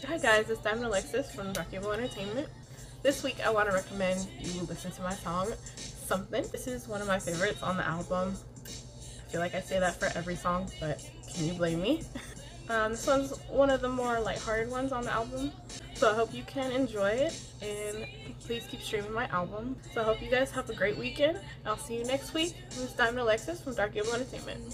Hi guys, it's Diamond Alexis from Dark Evil Entertainment. This week I want to recommend you listen to my song, Something. This is one of my favorites on the album. I feel like I say that for every song, but can you blame me? This one's one of the more lighthearted ones on the album. So I hope you can enjoy it, and please keep streaming my album. So I hope you guys have a great weekend. I'll see you next week. This is Diamond Alexis from Dark Evil Entertainment.